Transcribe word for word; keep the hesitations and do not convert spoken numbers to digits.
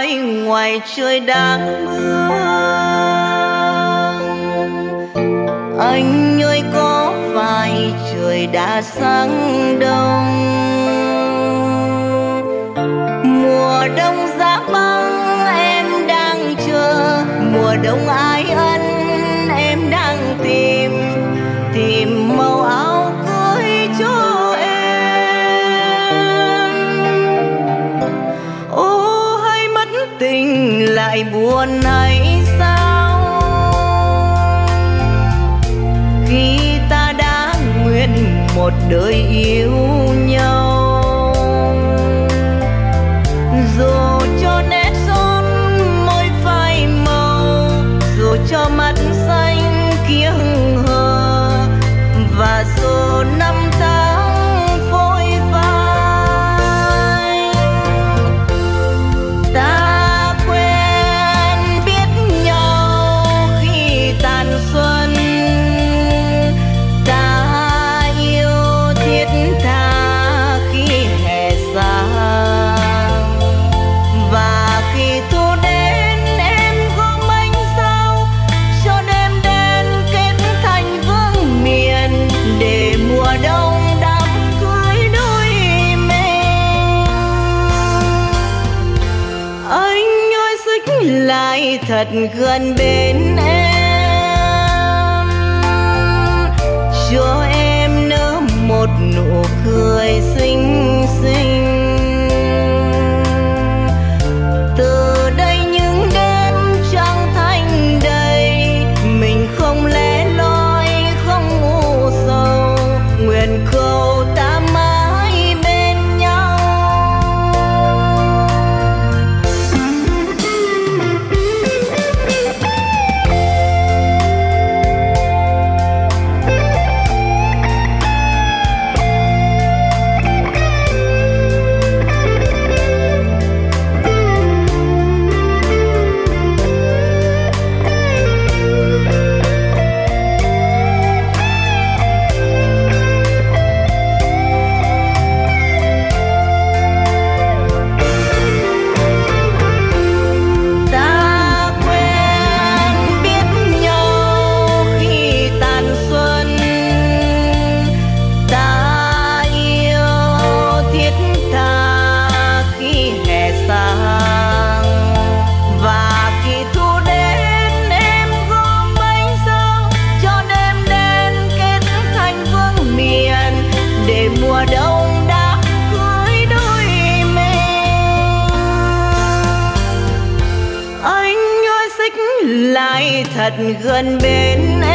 ai ngoài trời đang mưa. Anh ơi có phải trời đã sáng đông, mùa đông giá băng em đang chờ, mùa đông ai ân em đang tìm, tìm màu áo cưới cho em. Ô hay mất tình lại buồn hay sao, khi ta đã nguyện một đời yêu nhau. Dù cho nét son môi phai màu, dù cho mắt xanh kia hững hờ, và dù năm tháng phôi phai, ta quen biết nhau khi tàn xuân, ta yêu thiết tha khi hè xa, và khi thu đến em gom ánh sao cho đêm đến kết thành vương miền, để mùa đông đám cưới đôi mình. Anh ơi xích lại thật gần bên em, cho em nở một nụ cười xinh xinh. Từ đây những đêm trăng thanh đầy, mình không lẻ loi không u sầu, nguyện cầu ta mãi bên nhau. Ta quen biết nhau khi tàn xuân, ta yêu thiết tha khi hè sang, và khi thu đến em gom bánh sao cho đêm đến kết thành vương miền, để mùa đông đã cưới đôi mình. Anh ơi xích lại thật gần bên